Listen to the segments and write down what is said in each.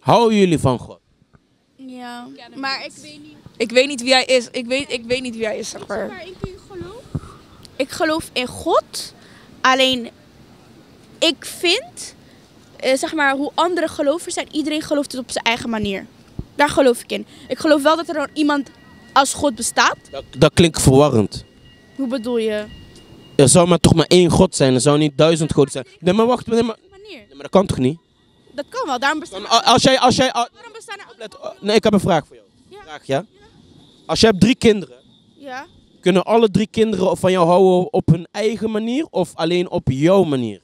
Houden jullie van God? Ja, maar ik weet niet. Ik weet niet wie hij is. Ik weet niet wie hij is, zeg maar. Waar ik in geloof? Ik geloof in God. Alleen, ik vind, zeg maar, hoe andere gelovers zijn, iedereen gelooft het op zijn eigen manier. Daar geloof ik in. Ik geloof wel dat er dan iemand als God bestaat. Dat klinkt verwarrend. Hoe bedoel je? Er zou maar toch maar één God zijn. Er zou niet 1000 goden zijn. Nee, maar wacht. Nee, maar dat kan toch niet? Dat kan wel, daarom bestaan Als jij... Waarom bestaan er... Nee, ik heb een vraag voor jou. Vraag, ja? Als jij hebt 3 kinderen, Ja. kunnen alle 3 kinderen van jou houden op hun eigen manier of alleen op jouw manier?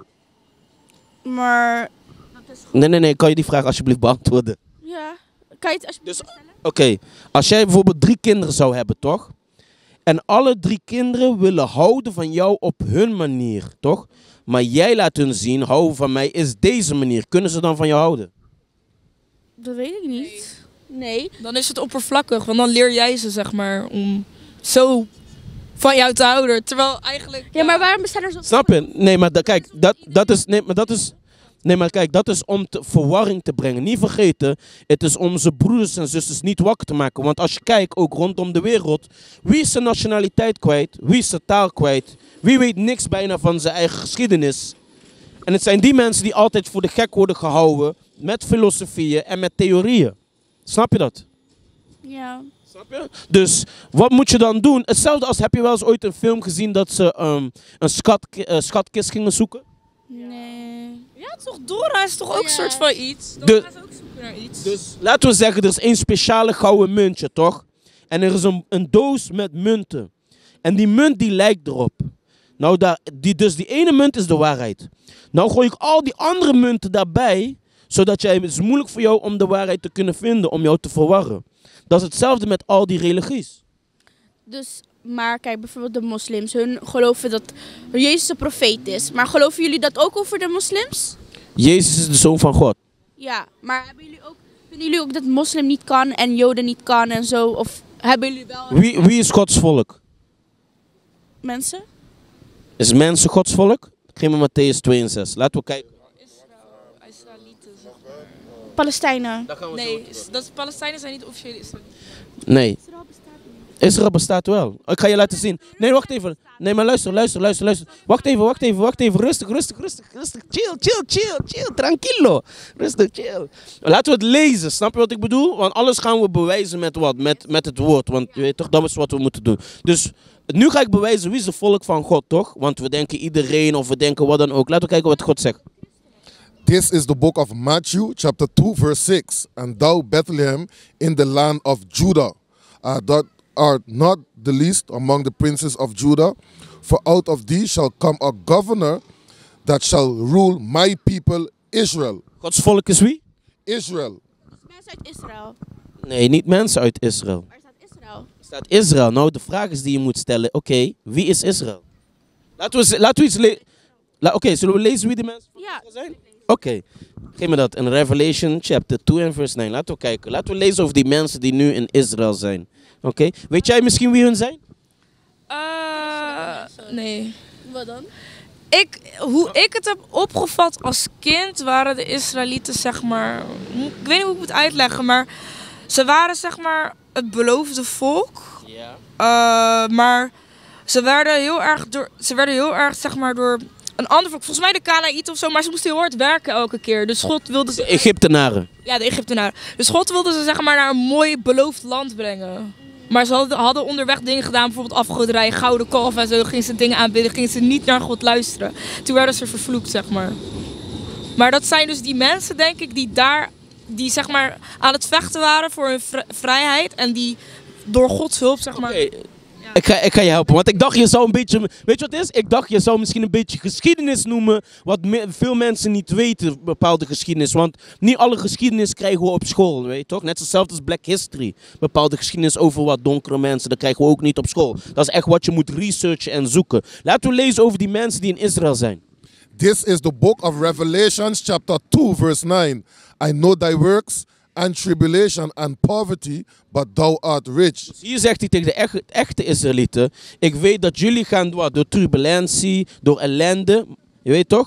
Maar... Nee. Kan je die vraag alsjeblieft beantwoorden? Ja. Kan je het alsjeblieft Dus, oké. Als jij bijvoorbeeld 3 kinderen zou hebben, toch? En alle 3 kinderen willen houden van jou op hun manier, toch? Maar jij laat hun zien, houden van mij is deze manier. Kunnen ze dan van jou houden? Dat weet ik niet. Nee. Dan is het oppervlakkig, want dan leer jij ze, zeg maar, om zo van jou te houden. Terwijl eigenlijk... Ja, maar waarom bestaan er zo... Snap je? Nee, maar kijk, dat is... Nee, maar kijk, dat is om verwarring te brengen. Niet vergeten, het is om zijn broeders en zusters niet wakker te maken. Want als je kijkt, ook rondom de wereld, wie is zijn nationaliteit kwijt? Wie is zijn taal kwijt? Wie weet niks bijna van zijn eigen geschiedenis? En het zijn die mensen die altijd voor de gek worden gehouden met filosofieën en met theorieën. Snap je dat? Ja. Snap je? Dus wat moet je dan doen? Hetzelfde als, heb je wel eens ooit een film gezien dat ze een schatkist gingen zoeken? Nee. Ja, toch, Dora is toch ook een soort van iets? De- Dora is ook zoeken naar iets. Dus laten we zeggen, er is één speciale gouden muntje, toch? En er is een doos met munten. En die munt die lijkt erop. Nou, dus die ene munt is de waarheid. Nou gooi ik al die andere munten daarbij, zodat het is moeilijk voor jou om de waarheid te kunnen vinden, om jou te verwarren. Dat is hetzelfde met al die religies. Dus, maar kijk, bijvoorbeeld de moslims, hun geloven dat Jezus een profeet is. Maar geloven jullie dat ook over de moslims? Jezus is de Zoon van God. Ja, maar vinden jullie ook dat moslim niet kan en joden niet kan en zo? Of hebben jullie wel Wie is Gods volk? mensen? Is mensen Gods volk? Geef me Matthäus 2 en 6. Laten we kijken. Israëlieten, zeg maar. Palestijnen. Nee, Palestijnen zijn niet officiële Israëlieten. Nee. Israël bestaat wel. Ik ga je laten zien. Nee, wacht even. Nee, maar luister. Wacht even. Rustig. Chill. Tranquilo. Rustig, chill. Laten we het lezen. Snap je wat ik bedoel? Want alles gaan we bewijzen met wat? Met het woord. Want je weet toch, dat is wat we moeten doen. Dus nu ga ik bewijzen wie is het volk van God, toch? Want we denken iedereen of we denken wat dan ook. Laten we kijken wat God zegt. This is the book of Matthew, chapter 2, verse 6. And thou, Bethlehem, in the land of Judah, that art not the least among the princes of Judah, for out of thee shall come a governor that shall rule my people Israel. Gods volk is wie? Israel. Mensen uit Israël. Nee, niet mensen uit Israël. Waar staat Israël? Er staat Israël. Nou, de vraag is die je moet stellen. Oké, wie is Israël? Laten we iets lezen. Oké, zullen we lezen wie de mensen van Ja. Israël zijn? Oké, geef me dat. In Revelation chapter 2 en verse 9. Laten we kijken. Laten we lezen over die mensen die nu in Israël zijn. Oké, weet jij misschien wie hun zijn? Nee. Wat dan? Hoe ik het heb opgevat als kind, waren de Israëlieten, zeg maar... Ik weet niet hoe ik het moet uitleggen, maar... Ze waren, zeg maar, het beloofde volk. Ja. Maar ze werden heel erg, zeg maar, door een ander volk. Volgens mij de Kanaïten of zo, maar ze moesten heel hard werken elke keer. Dus God wilde ze... De Egyptenaren. Ja, de Egyptenaren. Dus God wilde ze, zeg maar, naar een mooi beloofd land brengen. Maar ze hadden onderweg dingen gedaan, bijvoorbeeld afgoderij, gouden kalf en zo. Gingen ze dingen aanbidden, gingen ze niet naar God luisteren. Toen werden ze vervloekt, zeg maar. Maar dat zijn dus die mensen, denk ik, die zeg maar aan het vechten waren voor hun vrijheid. En die door Gods hulp, zeg maar... Okay. Ik ga je helpen, want ik dacht je zou een beetje... Weet je wat het is? Ik dacht je zou misschien een beetje geschiedenis noemen, wat veel mensen niet weten, bepaalde geschiedenis. Want niet alle geschiedenis krijgen we op school, weet je toch? Net hetzelfde als Black History. Bepaalde geschiedenis over wat donkere mensen, dat krijgen we ook niet op school. Dat is echt wat je moet researchen en zoeken. Laten we lezen over die mensen die in Israël zijn. This is the book of Revelations, chapter 2, verse 9. I know thy works and tribulation and poverty, but thou art rich. Dus hier zegt hij tegen de echte Israëlieten, ik weet dat jullie gaan door turbulentie, door ellende, je weet toch?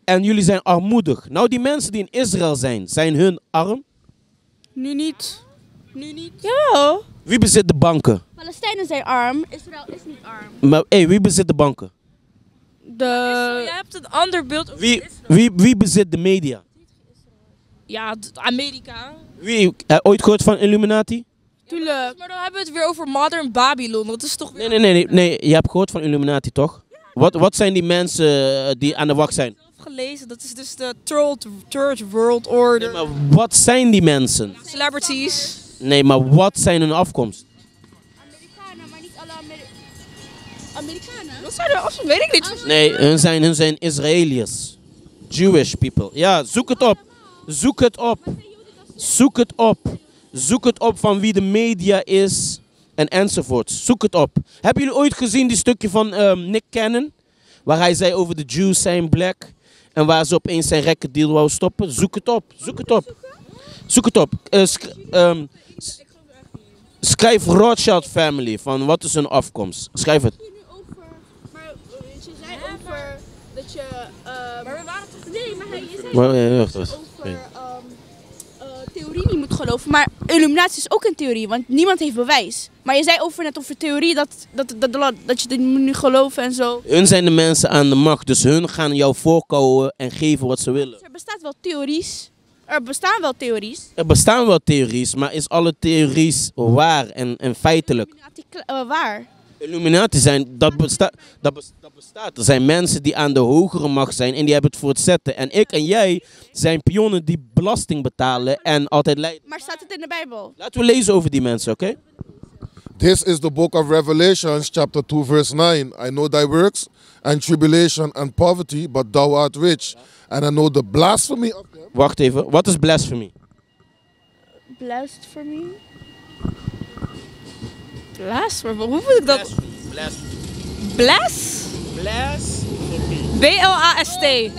En jullie zijn armoedig. Nou, die mensen die in Israël zijn hun arm? Nu niet. Nu niet. Jawel. Wie bezit de banken? Palestijnen zijn arm. Israël is niet arm. Maar wie bezit de banken? Jij hebt een ander beeld over Israël. Wie bezit de media? Ja, Amerika. Wie ooit gehoord van Illuminati? Tuurlijk. Maar dan hebben we het weer over modern Babylon. Dat is toch weer... Nee, je hebt gehoord van Illuminati, toch? Wat zijn die mensen die aan de wacht zijn? Ik heb het gelezen. Dat is dus de Third World Order. Nee, maar wat zijn die mensen? Celebrities. Nee, maar wat zijn hun afkomst? Amerikanen, maar niet alle Amerikanen. Wat zijn er afstand? Weet ik niet. Nee, hun zijn Israëliërs. Jewish people. Ja, zoek het op. Zoek het op. Zoek het op. Zoek het op van wie de media is en enzovoort. Zoek het op. Hebben jullie ooit gezien die stukje van Nick Cannon? Waar hij zei over de Jews zijn black. En waar ze opeens zijn recorddeal wou stoppen. Zoek het op. Zoek het op. Zoek het op. Schrijf Rothschild family. Van wat is hun afkomst. Schrijf het. Maar je zei over dat je... Maar we waren toch... Nee, maar je zei Wacht. over theorie niet moet geloven. Maar Illuminatie is ook een theorie, want niemand heeft bewijs. Maar je zei net over theorie dat je dit moet nu geloven en zo. Hun zijn de mensen aan de macht. Dus hun gaan jou voorkouwen en geven wat ze willen. Er bestaan wel theories. Er bestaan wel theories. Er bestaan wel theories, maar is alle theories waar en feitelijk? Illuminati, waar? Illuminati zijn, dat bestaat. Er zijn mensen die aan de hogere macht zijn en die hebben het voor het zetten. En ik en jij zijn pionnen die belasting betalen en altijd leiden. Maar staat het in de Bijbel? Laten we lezen over die mensen, oké? This is the book of Revelations, chapter 2, verse 9. I know thy works and tribulation and poverty, but thou art rich. And I know the blasphemy of them. Wacht even, wat is blasphemy? Blasphemy? Blasphemy? Hoe moet ik dat? Blas? B-L-A-S-T. Nee.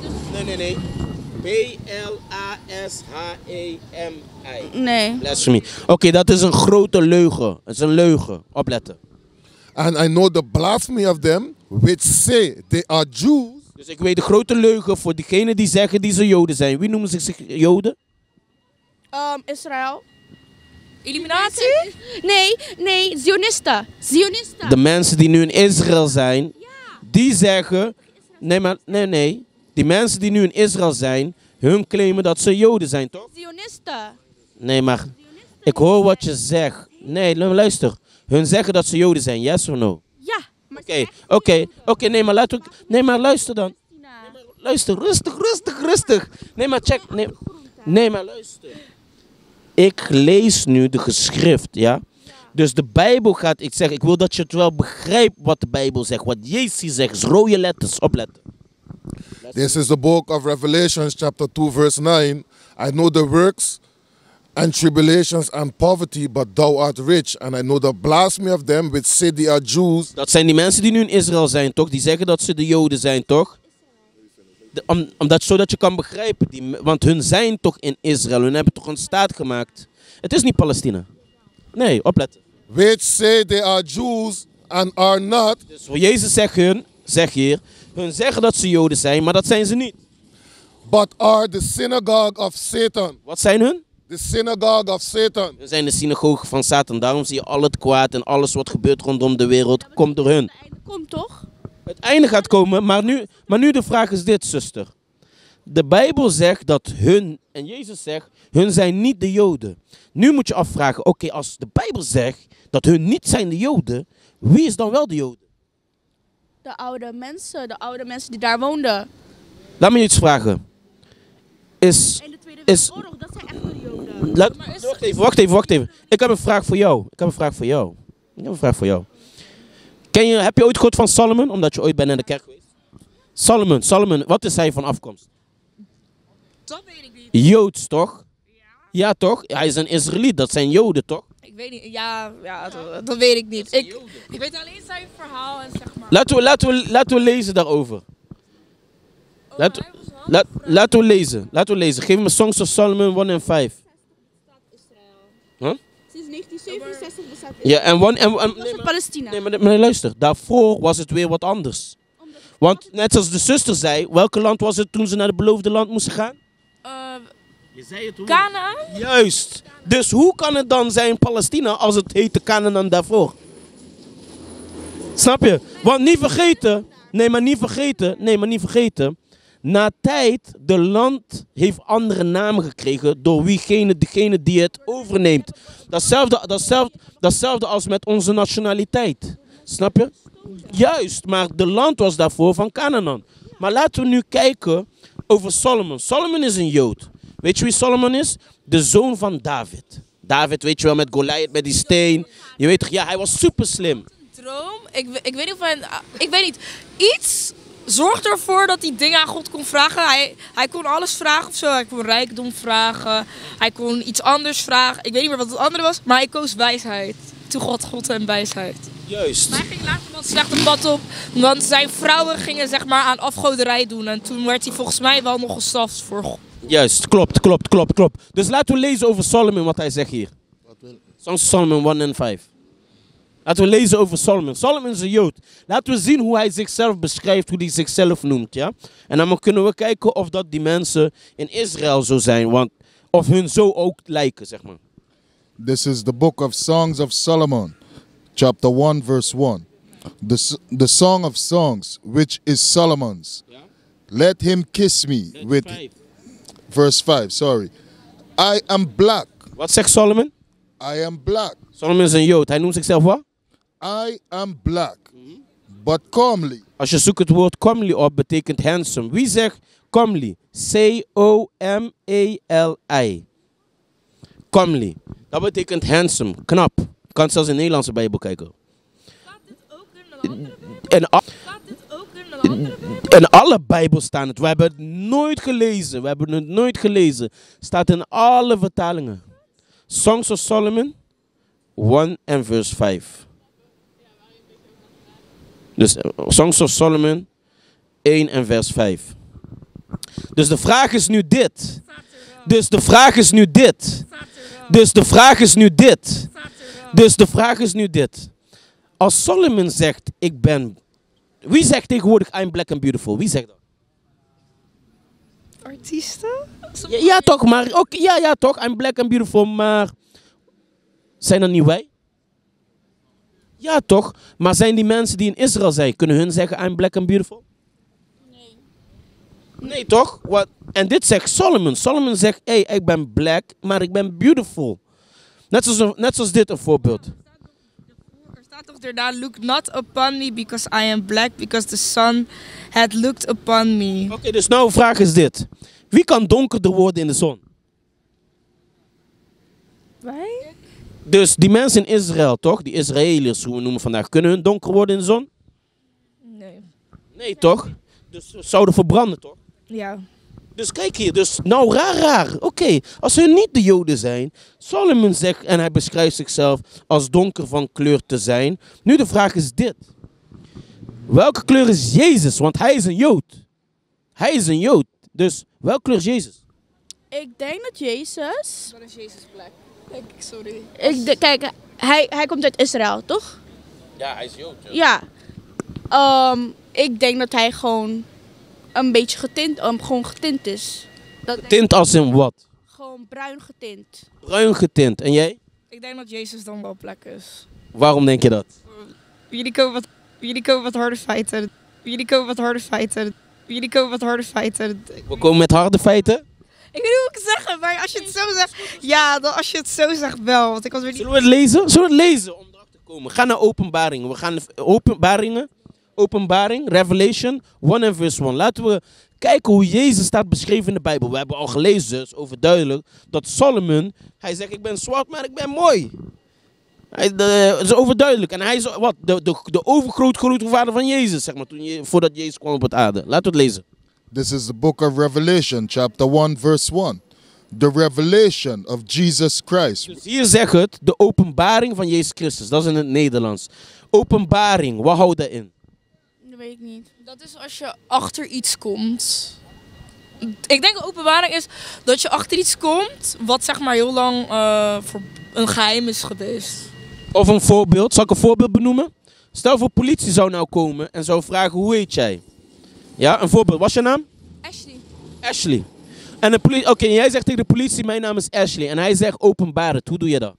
B-L-A-S-H-E-M-I. Nee. Blasphemy. Oké, dat is een grote leugen. Het is een leugen. Opletten. And I know the blasphemy of them, which say they are Jews. Dus ik weet de grote leugen voor diegenen die zeggen die ze Joden zijn. Wie noemen zich Joden? Israël. Illuminatie? Nee, Zionisten. De mensen die nu in Israël zijn, die zeggen... Nee. Die mensen die nu in Israël zijn, hun claimen dat ze Joden zijn, toch? Zionisten. Nee, maar ik hoor wat je zegt. Nee, luister. Hun zeggen dat ze Joden zijn, yes or no? Ja. Maar Oké, nee, maar luister dan. Luister, rustig. Nee, maar check. Nee, maar luister. Ik lees nu de geschrift, ja? Dus de Bijbel gaat, ik wil dat je het wel begrijpt wat de Bijbel zegt. Wat Jezus zegt, is rode letters, opletten. This is the book of Revelations, chapter 2, verse 9. I know the works and tribulations and poverty, but thou art rich. And I know the blasphemy of them which say they are Jews. Dat zijn die mensen die nu in Israël zijn, toch? Die zeggen dat ze de Joden zijn, toch? Zodat je kan begrijpen, want hun zijn toch in Israël. Hun hebben toch een staat gemaakt. Het is niet Palestina. Nee, opletten. Which say they are Jews and are not. Dus voor Jezus zegt hier, hun zeggen dat ze Joden zijn, maar dat zijn ze niet. But are the synagogue of Satan. Wat zijn hun? The synagogue of Satan. Hun zijn de synagoge van Satan. Daarom zie je al het kwaad en alles wat gebeurt rondom de wereld, komt door hun. het einde komt toch? Het einde gaat komen, maar nu de vraag is dit, zuster. De Bijbel zegt dat hun, en Jezus zegt, hun zijn niet de Joden. Nu moet je afvragen, oké, als de Bijbel zegt dat hun niet zijn de Joden, wie is dan wel de Joden? De oude mensen die daar woonden. Laat me je iets vragen. In de Tweede Wereldoorlog, dat zijn echt de Joden. Wacht even. Ik heb een vraag voor jou. Heb je ooit gehoord van Salomon, omdat je ooit bent naar de kerk geweest? Salomon, wat is hij van afkomst? Dat weet ik niet. Joods, toch? Ja, toch? Hij is een Israëliet, dat zijn Joden, toch? Ik weet niet. Ja, dat weet ik niet. Ik weet alleen zijn verhaal en zeg maar... Laten we lezen daarover. Laten we lezen. Geef me Songs of Solomon 1 en 5. Huh? Sinds 1967 bestaat Israël. Ja, en dat is Palestina. Nee, maar luister. Daarvoor was het weer wat anders. Want net zoals de zuster zei, welke land was het toen ze naar het beloofde land moesten gaan? Je zei het hoe? Kanaan? Juist. Dus hoe kan het dan zijn Palestina als het heette Canaan daarvoor? Snap je? Want niet vergeten, nee maar niet vergeten. Na tijd, de land heeft andere namen gekregen door degene die het overneemt. Datzelfde als met onze nationaliteit. Snap je? Juist, maar de land was daarvoor van Canaan. Maar laten we nu kijken over Solomon. Solomon is een Jood. Weet je wie Solomon is? De zoon van David. David, weet je wel, met Goliath, met die steen. Je weet toch, ja, hij was super slim. Droom? Ik weet niet of ik weet niet. Iets zorgde ervoor dat hij dingen aan God kon vragen. Hij kon alles vragen of zo. Hij kon rijkdom vragen. Hij kon iets anders vragen. Ik weet niet meer wat het andere was. Maar hij koos wijsheid. Toen God hem wijsheid. Juist. Maar hij ging later wat slechte pad op. Want zijn vrouwen gingen zeg maar aan afgoderij doen. En toen werd hij volgens mij wel nog gestraft voor God. Juist, klopt. Dus laten we lezen over Solomon wat hij zegt hier. Songs of Solomon 1 en 5. Laten we lezen over Solomon. Solomon is een Jood. Laten we zien hoe hij zichzelf beschrijft, hoe hij zichzelf noemt. Ja? En dan kunnen we kijken of dat die mensen in Israël zo zijn. Want, of hun zo ook lijken, zeg maar. This is the book of Songs of Solomon, chapter 1, verse 1. The Song of Songs, which is Solomon's. Ja? Let him kiss me with... Verse 5, sorry. I am black. Wat zegt Solomon? I am black. Solomon is een Jood. Hij noemt zichzelf wat? I am black, but comely. Als je zoekt het woord comely op, betekent handsome. Wie zegt comely? C-O-M-E-L-I. Comely. Dat betekent handsome, knap. Je kan het zelfs in de Nederlandse Bijbel kijken. Staat dit ook in de andere? Staat dit ook in de andere? In alle Bijbels staan het. We hebben het nooit gelezen. Staat in alle vertalingen. Songs of Solomon 1 en verse 5. Dus Songs of Solomon 1 en vers 5. Dus de vraag is nu dit. Dus de vraag is nu dit. Als Solomon zegt, ik ben... Wie zegt tegenwoordig, I'm black and beautiful? Wie zegt dat? Artiesten? Ja, toch, maar... Ja, toch, I'm black and beautiful, maar... Zijn dat niet wij? Ja, toch? Maar zijn die mensen die in Israël zijn, kunnen hun zeggen, I'm black and beautiful? Nee, toch? En dit zegt Solomon. Solomon zegt, hey, ik ben black, maar ik ben beautiful. Net zoals dit een voorbeeld. Er staat toch daarna, look not upon me because I am black, because the sun had looked upon me. Oké, dus nou de vraag is dit. Wie kan donkerder worden in de zon? Wij? Dus die mensen in Israël, toch? Die Israëliërs, hoe we noemen vandaag, kunnen hun donker worden in de zon? Nee. Nee, toch? Dus ze zouden verbranden, toch? Ja. Dus kijk hier, dus nou raar. Oké, als hun niet de Joden zijn, Solomon zegt, en hij beschrijft zichzelf als donker van kleur te zijn. Nu de vraag is dit. Welke kleur is Jezus? Want hij is een Jood. Hij is een Jood. Dus welke kleur is Jezus? Ik denk dat Jezus... Dan is Jezus black. Sorry. Kijk, hij komt uit Israël, toch? Ja, hij is Jood. Ja. Ik denk dat hij gewoon een beetje getint is. Tint als in wat? Gewoon bruin getint. Bruin getint. En jij? Ik denk dat Jezus dan wel black is. Waarom denk je dat? Jullie komen wat harde feiten. We komen met harde feiten. Ik weet niet hoe ik het zeggen, maar als je het zo zegt... Ja, als je het zo zegt wel. Want ik was weer niet... Zullen we het lezen? Zullen we het lezen om erachter te komen? Ga naar Openbaringen. We gaan Openbaring, Revelation 1 en vers 1. Laten we kijken hoe Jezus staat beschreven in de Bijbel. We hebben al gelezen, dus overduidelijk, dat Solomon, hij zegt, ik ben zwart, maar ik ben mooi. Dat is overduidelijk. En hij is wat? De overgrootvader van Jezus, zeg maar, voordat Jezus kwam op het aarde. Laten we het lezen. This is the book of Revelation, chapter 1, verse 1. The revelation of Jesus Christ. Dus hier zegt het, de openbaring van Jezus Christus. Dat is in het Nederlands. Openbaring, wat houdt dat in? Dat weet ik niet. Dat is als je achter iets komt. Ik denk openbaring is dat je achter iets komt wat zeg maar heel lang voor een geheim is geweest. Of een voorbeeld. Zal ik een voorbeeld benoemen? Stel voor politie zou nou komen en zou vragen, hoe heet jij? Ja, een voorbeeld. Wat is je naam? Ashley. Ashley. En de politie, oké, jij zegt tegen de politie, mijn naam is Ashley. En hij zegt, openbaar het. Hoe doe je dat?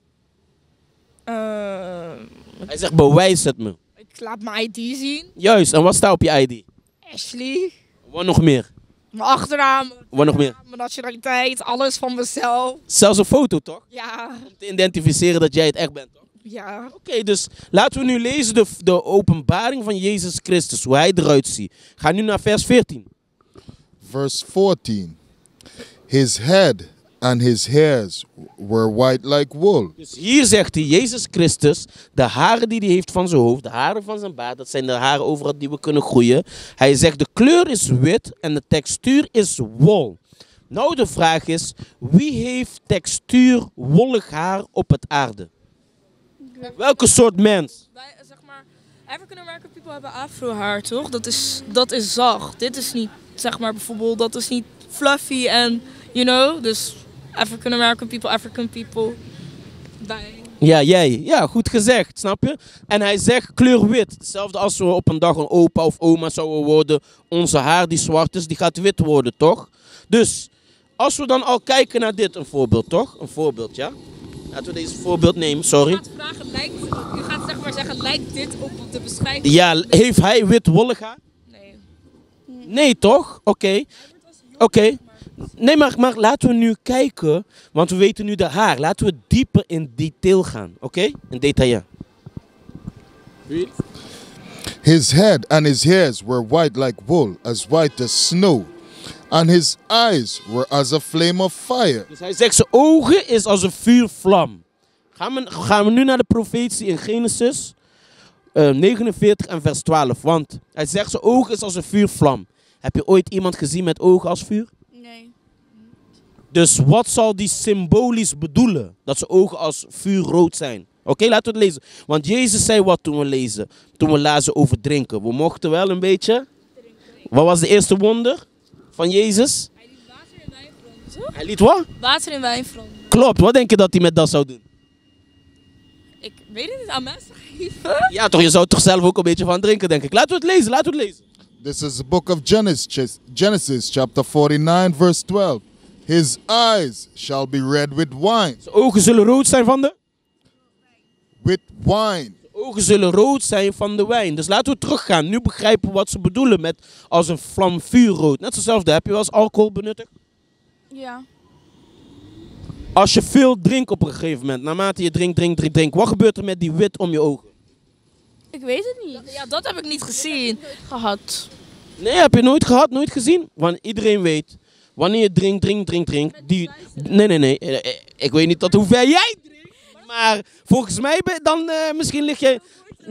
Hij zegt, bewijs het me. Ik laat mijn ID zien. Juist, en wat staat op je ID? Ashley. Wat nog meer? Mijn achternaam. Wat nog meer? Mijn nationaliteit. Alles van mezelf. Zelfs een foto, toch? Ja. Om te identificeren dat jij het echt bent, toch? Ja. Oké, dus laten we nu lezen de openbaring van Jezus Christus. Hoe hij eruit ziet. Ga nu naar vers 14. Verse 14. His head and his hairs were white like wool. Dus hier zegt hij, Jezus Christus, de haren die hij heeft van zijn hoofd, de haren van zijn baard, dat zijn de haren overal die we kunnen groeien. Hij zegt, de kleur is wit en de textuur is wol. Nou, de vraag is, wie heeft textuur wollig haar op het aarde? Welke soort mens? Wij, zeg maar, African American people hebben afro haar, toch? Dat is zacht. Dit is niet, zeg maar, bijvoorbeeld, dat is niet fluffy en, you know, dus African American people, wij. Ja, jij. Ja, goed gezegd, snap je? En hij zegt kleur wit. Hetzelfde als we op een dag een opa of oma zouden worden. Onze haar die zwart is, die gaat wit worden, toch? Dus, als we dan al kijken naar dit, een voorbeeld, toch? Een voorbeeld, ja? Laten we deze voorbeeld nemen, sorry. Je gaat vragen, je gaat zeg maar zeggen, lijkt dit op de beschrijving? Ja, heeft hij wit wollig haar? Nee. Nee, toch? Oké. Oké. Nee, maar laten we nu kijken, want we weten nu de haar. Laten we dieper in detail gaan, oké? In detail. His head and his hairs were white like wool, as white as snow. And his eyes were as a flame of fire. Dus hij zegt zijn ogen is als een vuurvlam. Gaan we nu naar de profetie in Genesis 49 en vers 12. Want hij zegt zijn ogen is als een vuurvlam. Heb je ooit iemand gezien met ogen als vuur? Nee. Dus wat zal die symbolisch bedoelen? Dat zijn ogen als vuurrood zijn. Oké, laten we het lezen. Want Jezus zei wat toen we lezen. Toen we lazen over drinken. We mochten wel een beetje. Wat was de eerste wonder van Jezus? Hij liet water in wijn veranderen, toch? Hij liet wat? Water in wijn veranderen. Klopt, wat denk je dat hij met dat zou doen? Ik weet het niet, aan mensen geven. Ja toch, je zou toch zelf ook een beetje van drinken, denk ik. Laten we het lezen, laten we het lezen. This is the book of Genesis chapter 49, verse 12. His eyes shall be red with wine. Zijn ogen zullen rood zijn van de? With wine. Zijn ogen zullen rood zijn van de wijn. Dus laten we teruggaan. Nu begrijpen we wat ze bedoelen met als een vlam vuurrood. Net hetzelfde. Heb je wel eens alcohol benuttigd? Ja. Als je veel drinkt op een gegeven moment, naarmate je drinkt, wat gebeurt er met die wit om je ogen? Ik weet het niet. Ja, dat heb ik niet gezien. Gehad. Nee, heb je nooit gehad, nooit gezien? Want iedereen weet, wanneer je drinkt, die... Nee. Ik weet niet tot hoe ver jij drinkt. Maar volgens mij dan misschien lig je...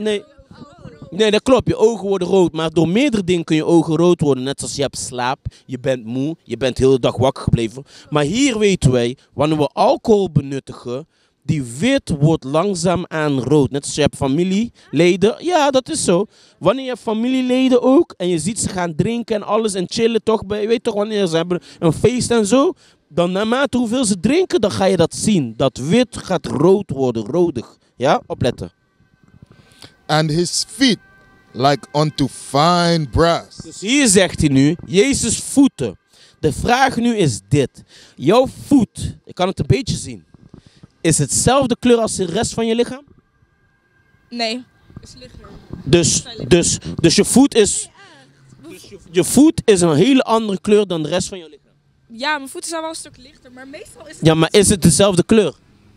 Nee, dat klopt. Je ogen worden rood. Maar door meerdere dingen kun je ogen rood worden. Net als je hebt slaap, je bent moe, je bent de hele dag wakker gebleven. Maar hier weten wij, wanneer we alcohol benuttigen, die wit wordt langzaam aan rood. Net als je hebt familieleden. Ja, dat is zo. Wanneer je hebt familieleden ook, en je ziet ze gaan drinken en alles en chillen toch. Je weet toch wanneer ze hebben een feest en zo. Dan naarmate hoeveel ze drinken, dan ga je dat zien. Dat wit gaat rood worden, rodig. Ja, opletten. And his feet like unto fine brass. Dus hier zegt hij nu, Jezus voeten. De vraag nu is dit. Jouw voet, ik kan het een beetje zien. Is hetzelfde kleur als de rest van je lichaam? Nee, is lichter. Dus je voet is... Je voet is een hele andere kleur dan de rest van je lichaam. Ja, mijn voeten zijn wel een stuk lichter, maar meestal is het... Ja, maar is het dezelfde kleur?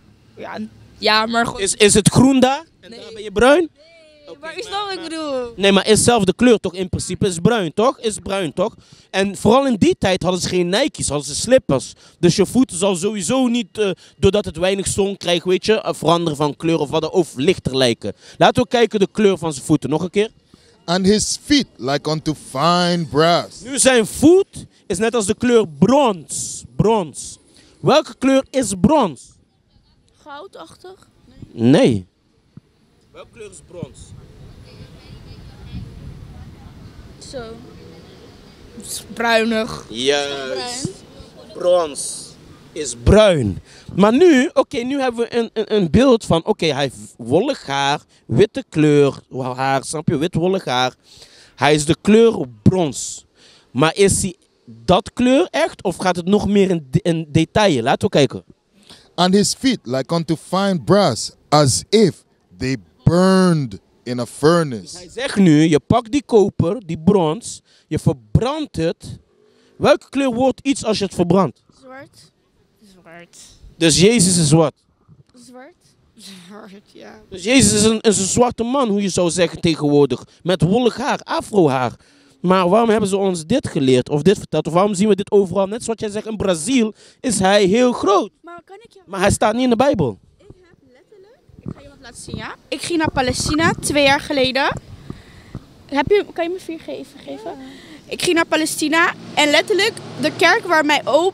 Ja, maar gewoon... Is het groen daar? En Nee. daar ben je bruin? Maar is dat wat ik bedoel? Nee, maar is dezelfde kleur toch? In principe is bruin, toch? Is bruin, toch? En vooral in die tijd hadden ze geen Nike's, hadden ze slippers. Dus je voeten zal sowieso niet, doordat het weinig zon krijgt, weet je, veranderen van kleur of wat, of lichter lijken. Laten we kijken de kleur van zijn voeten. Nog een keer. And his feet like unto fine brass. Nu zijn voet is net als de kleur brons. Brons. Welke kleur is brons? Goudachtig? Nee. Welke kleur is brons? Zo. Bruinig. Juist. Brons is bruin. Maar nu, nu hebben we een beeld van, hij heeft wollig haar, witte kleur, haar, snap je, wit wollig haar. Hij is de kleur brons. Maar is hij dat kleur echt? Of gaat het nog meer in detail? Laten we kijken. And his feet like unto fine brass, as if they burned in a furnace. Hij zegt nu, je pakt die koper, die brons, je verbrandt het. Welke kleur wordt iets als je het verbrandt? Zwart. Zwart. Dus Jezus is wat? Zwart. Zwart, ja. Dus Jezus is een zwarte man, hoe je zou zeggen tegenwoordig. Met wollig haar, afrohaar. Maar waarom hebben ze ons dit geleerd of dit verteld? Of waarom zien we dit overal? Net zoals jij zegt, in Brazil is hij heel groot. Maar kan ik je... Maar hij staat niet in de Bijbel. Ik heb letterlijk... Ik ga je wat laten zien, ja? Ik ging naar Palestina 2 jaar geleden. Kan je me 4 geven? Ik ging naar Palestina en letterlijk de kerk waar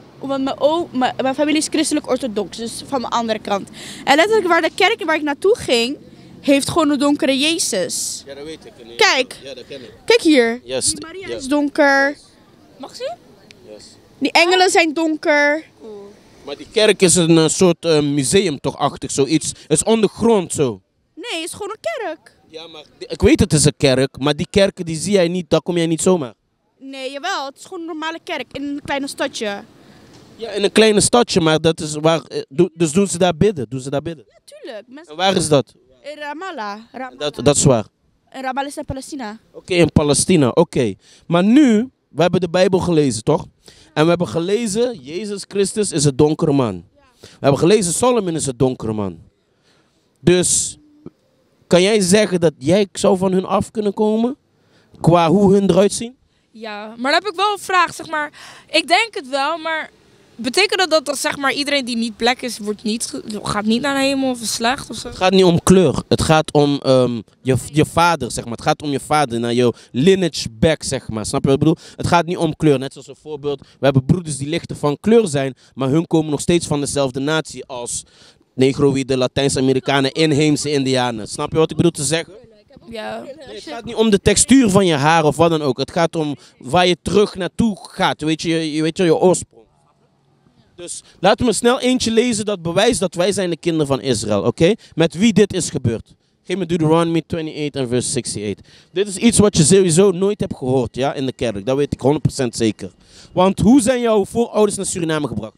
mijn familie is christelijk orthodox, dus van mijn andere kant. En letterlijk waar de kerk waar ik naartoe ging, heeft gewoon een donkere Jezus. Ja, dat weet ik. Nee. Kijk. Ja, dat ken ik. Kijk hier. Yes. Die Maria is donker. Mag zien? Yes. Die engelen zijn donker. Maar die kerk is een soort museum toch achtig, zoiets. Het is ondergrond zo. Nee, het is gewoon een kerk. Ja, maar ik weet het is een kerk, maar die kerken die zie jij niet, daar kom jij niet zomaar. Nee, jawel. Het is gewoon een normale kerk in een kleine stadje. Ja, in een kleine stadje, maar dat is waar. Dus doen ze daar bidden? Doen ze daar bidden? Ja, tuurlijk. Mensen... En waar is dat? In Ramallah. Dat is waar. In Ramallah is in Palestina. Oké, in Palestina, oké. Maar nu, we hebben de Bijbel gelezen, toch? En we hebben gelezen, Jezus Christus is een donkere man. We hebben gelezen, Solomon is een donkere man. Dus, kan jij zeggen dat jij zou van hun af kunnen komen? Qua hoe hun eruit zien? Ja, maar dan heb ik wel een vraag, zeg maar. Ik denk het wel, maar betekent dat zeg maar, iedereen die niet black is, gaat niet naar de hemel of is slecht of zo? Het gaat niet om kleur. Het gaat om je vader, zeg maar. Het gaat om je vader, naar je lineage back, zeg maar. Snap je wat ik bedoel? Het gaat niet om kleur. Net zoals een voorbeeld. We hebben broeders die lichter van kleur zijn, maar hun komen nog steeds van dezelfde natie als Negroïden, Latijns-Amerikanen, inheemse Indianen. Snap je wat ik bedoel te zeggen? Ja. Nee, het gaat niet om de textuur van je haar of wat dan ook. Het gaat om waar je terug naartoe gaat. Weet je oorsprong. Dus laten we snel eentje lezen dat bewijst dat wij zijn de kinderen van Israël. Oké? Met wie dit is gebeurd. Geef me Deuteronomy 28 en vers 68. Dit is iets wat je sowieso nooit hebt gehoord, ja, in de kerk. Dat weet ik 100% zeker. Want hoe zijn jouw voorouders naar Suriname gebracht?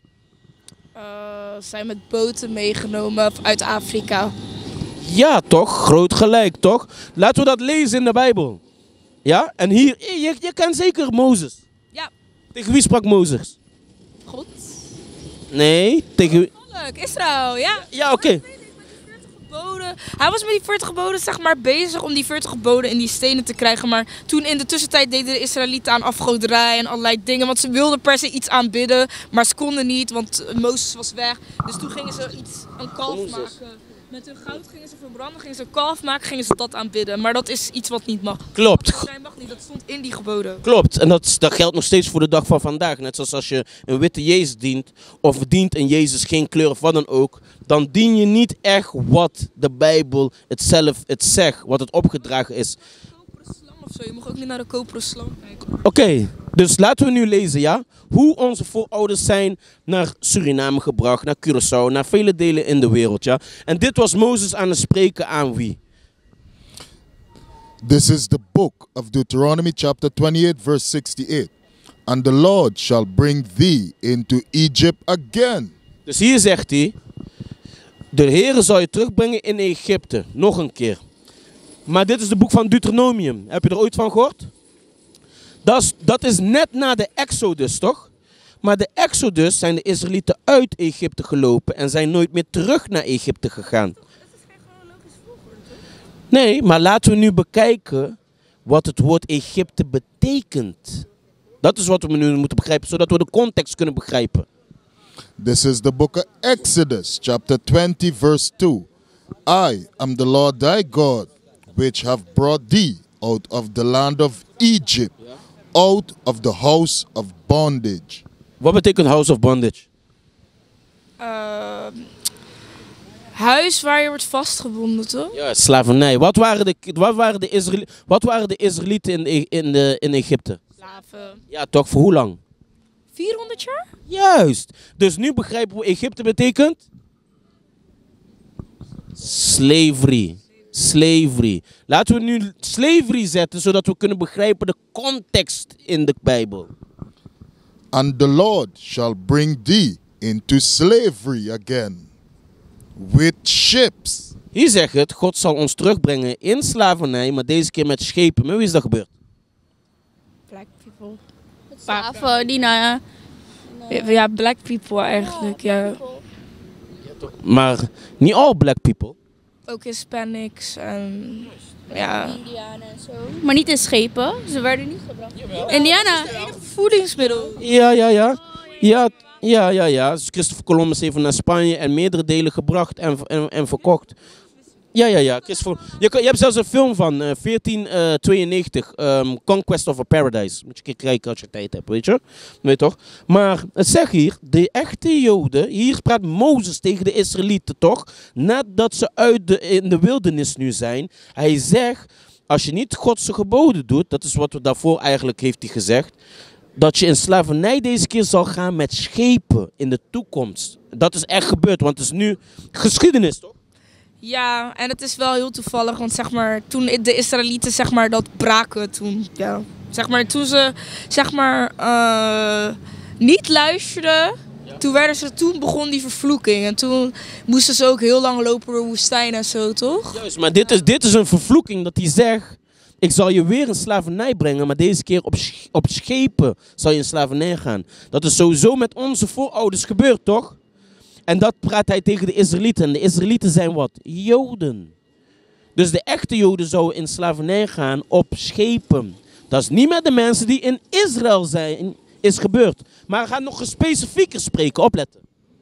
Zijn met boten meegenomen uit Afrika. Ja, toch? Groot gelijk, toch? Laten we dat lezen in de Bijbel. Ja? En hier, je kent zeker Mozes. Ja. Tegen wie sprak Mozes? God. Nee, tegen... Volk, Israël, ja. Ja, oké. Hij was met die 40 geboden zeg maar, bezig om die 40 geboden in die stenen te krijgen. Maar toen in de tussentijd deden de Israëlieten aan afgoderij en allerlei dingen. Want ze wilden per se iets aanbidden, maar ze konden niet, want Mozes was weg. Dus toen gingen ze een kalf maken. Met hun goud gingen ze verbranden, gingen ze een kalf maken, gingen ze dat aanbidden. Maar dat is iets wat niet mag. Klopt. Dat mag niet, dat stond in die geboden. Klopt. En dat geldt nog steeds voor de dag van vandaag. Net zoals als je een witte Jezus dient, of dient een Jezus geen kleur of wat dan ook, dan dien je niet echt wat de Bijbel het zegt, wat het opgedragen is. Koperen slang of zo, je mag ook niet naar de koperen slang kijken. Oké, dus laten we nu lezen, ja? Hoe onze voorouders zijn naar Suriname gebracht, naar Curaçao, naar vele delen in de wereld, ja? En dit was Mozes aan het spreken aan wie? This is the book of Deuteronomy chapter 28 verse 68. And the Lord shall bring thee into Egypt again. Dus hier zegt hij, de Heere zal je terugbrengen in Egypte, nog een keer. Maar dit is het boek van Deuteronomium. Heb je er ooit van gehoord? Dat is net na de Exodus, toch? Maar de Exodus zijn de Israëlieten uit Egypte gelopen en zijn nooit meer terug naar Egypte gegaan. Dat is geen chronologisch volgorde, toch? Nee, maar laten we nu bekijken wat het woord Egypte betekent. Dat is wat we nu moeten begrijpen, zodat we de context kunnen begrijpen. This is the book of Exodus chapter 20 verse 2. I am the Lord thy God, which have brought thee out of the land of Egypt, out of the house of bondage. Wat betekent house of bondage? Huis waar je wordt vastgebonden, toch? Ja, slavernij. Wat waren de Israëlieten in Egypte? Slaven. Ja, toch? Voor hoe lang? 400 jaar? Juist. Dus nu begrijpen we wat Egypte betekent? Slavery. Slavery. Laten we nu slavery zetten, zodat we kunnen begrijpen de context in de Bijbel. And the Lord shall bring thee into slavery again with ships. Hier zegt het, God zal ons terugbrengen in slavernij, maar deze keer met schepen. Maar wie is dat gebeurd? Black people. Slaven die naar... Ja, black people eigenlijk, ja. Maar niet all black people. Ook Hispanics en ja. Indianen en zo. Maar niet in schepen. Ze werden niet gebracht. Indiana. Voedingsmiddel. Ja. Dus Christopher Columbus heeft naar Spanje en meerdere delen gebracht en verkocht. Ja. Je hebt zelfs een film van 1492, Conquest of a Paradise. Moet je een keer kijken als je tijd hebt, weet je? Weet toch? Maar het zegt hier, de echte Joden, hier praat Mozes tegen de Israëlieten, toch? Nadat ze in de wildernis nu zijn. Hij zegt, als je niet Godse geboden doet, dat is wat we daarvoor eigenlijk heeft hij gezegd, dat je in slavernij deze keer zal gaan met schepen in de toekomst. Dat is echt gebeurd, want het is nu geschiedenis, toch? Ja, en het is wel heel toevallig, want zeg maar, toen de Israëlieten zeg maar, dat braken, toen, ja, zeg maar, toen ze zeg maar, niet luisterden, toen begon die vervloeking. En toen moesten ze ook heel lang lopen door woestijn en zo, toch? Juist, maar dit is een vervloeking dat hij zegt, ik zal je weer in slavernij brengen, maar deze keer op schepen zal je in slavernij gaan. Dat is sowieso met onze voorouders gebeurd, toch? En dat praat hij tegen de Israëlieten. En de Israëlieten zijn wat? Joden. Dus de echte Joden zouden in slavernij gaan op schepen. Dat is niet met de mensen die in Israël zijn, is gebeurd. Maar hij gaat nog specifieker spreken, opletten.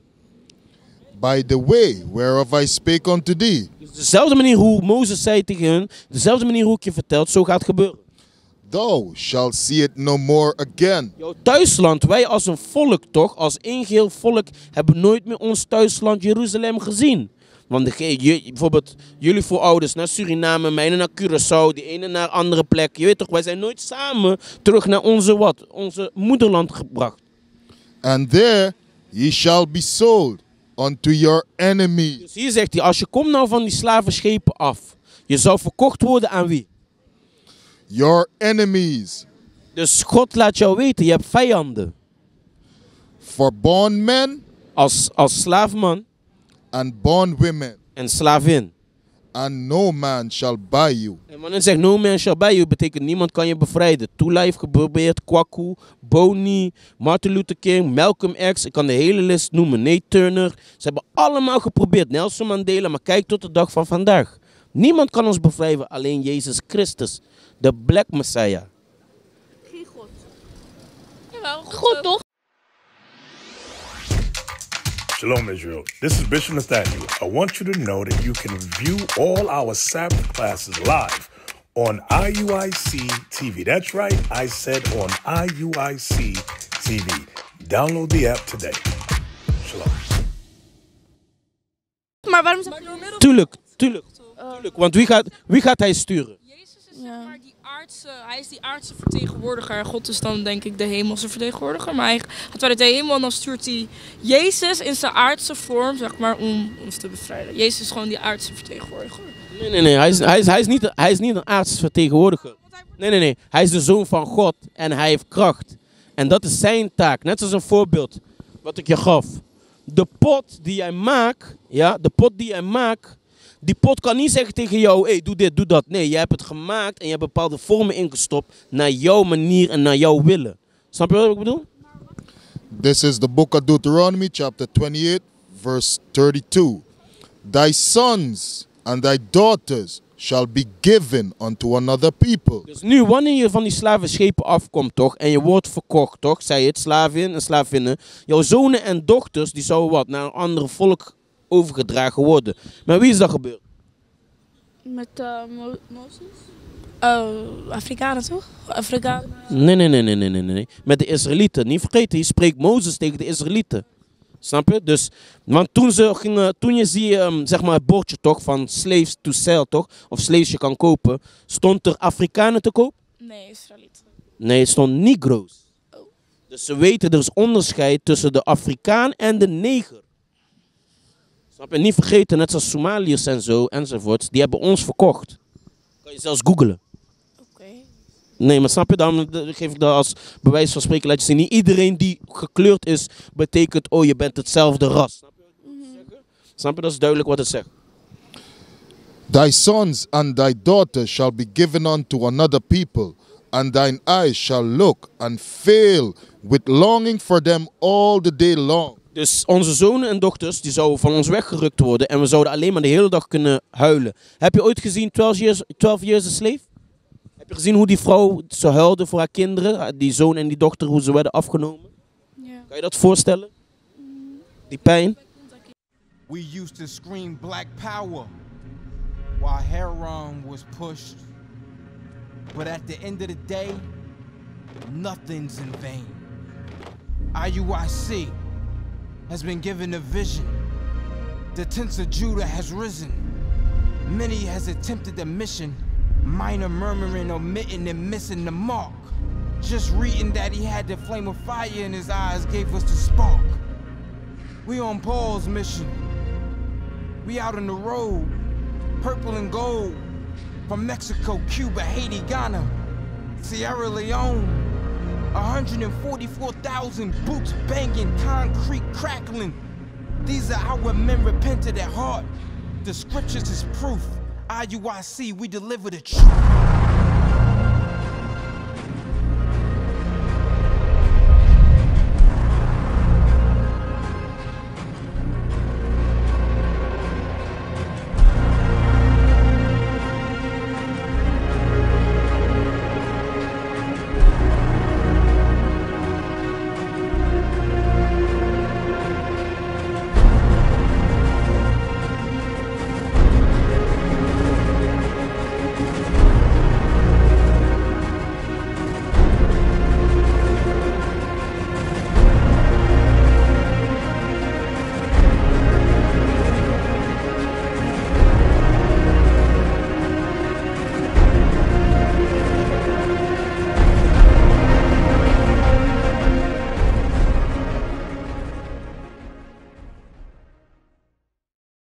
By the way whereof I spake unto thee. Dus dezelfde manier hoe Mozes zei tegen hun, dezelfde manier hoe ik je verteld, zo gaat het gebeuren. Thou shalt see it no more again. Jouw thuisland, wij als een volk toch, als één geheel volk, hebben nooit meer ons thuisland Jeruzalem gezien. Want bijvoorbeeld jullie voorouders naar Suriname, mijne naar Curaçao, die ene naar andere plek. Je weet toch, wij zijn nooit samen terug naar onze moederland gebracht. And there ye shall be sold unto your enemies. Dus hier zegt hij, als je komt nou van die slavenschepen af, je zou verkocht worden aan wie? Your enemies. Dus God laat jou weten, je hebt vijanden. For bondmen. Als slaafman. And bondwomen. En slavin. And no man shall buy you. En wanneer het zegt no man shall buy you, betekent niemand kan je bevrijden. Tula heeft geprobeerd, Kwaku, Boni, Martin Luther King, Malcolm X. Ik kan de hele list noemen. Nate Turner. Ze hebben allemaal geprobeerd. Nelson Mandela, maar kijk tot de dag van vandaag. Niemand kan ons bevrijden, alleen Jezus Christus. De Black Messiah. Geen God. Jawel, God toch? Shalom Israel, this is Bishop Nathaniel. I want you to know that you can view all our Sabbath classes live on IUIC TV. That's right, I said on IUIC TV. Download the app today. Shalom. Maar waarom Tuurlijk. Want wie gaat hij sturen? Jezus is zeg maar hij is die aardse vertegenwoordiger. God is dan denk ik de hemelse vertegenwoordiger. Maar hij gaat uit de hemel en dan stuurt hij Jezus in zijn aardse vorm, zeg maar, om ons te bevrijden. Jezus is gewoon die aardse vertegenwoordiger. Nee. Hij is niet een aardse vertegenwoordiger. Nee. Hij is de zoon van God en hij heeft kracht. En dat is zijn taak. Net als een voorbeeld wat ik je gaf. De pot die jij maakt, die pot kan niet zeggen tegen jou, hey, doe dit, doe dat. Nee, jij hebt het gemaakt en je hebt bepaalde vormen ingestopt naar jouw manier en naar jouw willen. Snap je wat ik bedoel? This is the book of Deuteronomy, chapter 28, verse 32. Thy sons and thy daughters shall be given unto another people. Dus nu, wanneer je van die slavenschepen afkomt, toch, en je wordt verkocht, toch, zei het, slavin en slavinnen, jouw zonen en dochters, die zouden wat, naar een ander volk overgedragen worden. Maar wie is dat gebeurd? Met Mozes? Oh, Afrikanen toch? Afrikanen. Nee. Met de Israëlieten. Niet vergeten, hier spreekt Mozes tegen de Israëlieten. Snap je? Dus, want toen je ziet, zeg maar, het bordje toch, van slaves to sell, toch? Of slaves je kan kopen. Stond er Afrikanen te koop? Nee, Israëlieten. Nee, het stond Negro's. Oh. Dus ze weten, er is onderscheid tussen de Afrikaan en de neger. Snap je? Niet vergeten, net zoals Somaliërs en zo, enzovoort, die hebben ons verkocht. Kan je zelfs googlen. Oké. Nee, maar snap je, dan geef ik dat als bewijs van spreken. Laat je zien, niet iedereen die gekleurd is, betekent, oh, je bent hetzelfde ras. Snap je wat ik zeggen? Snap je, dat is duidelijk wat het zegt. Thy sons and thy daughters shall be given unto another people, and thine eyes shall look and fail with longing for them all the day long. Dus onze zonen en dochters, die zouden van ons weggerukt worden en we zouden alleen maar de hele dag kunnen huilen. Heb je ooit gezien 12 Years a Slave? Heb je gezien hoe die vrouw zo huilde voor haar kinderen, die zoon en die dochter, hoe ze werden afgenomen? Ja. Kan je dat voorstellen? Die pijn? We used to scream black power while heroin was pushed. But at the end of the day, nothing's in vain. IUIC has been given a vision. The tents of Judah has risen. Many has attempted the mission. Minor murmuring, omitting, and missing the mark. Just reading that he had the flame of fire in his eyes gave us the spark. We on Paul's mission. We out on the road, purple and gold. From Mexico, Cuba, Haiti, Ghana, Sierra Leone. 144,000 boots banging, concrete crackling. These are our men repented at heart. The scriptures is proof. IUIC, we deliver the truth.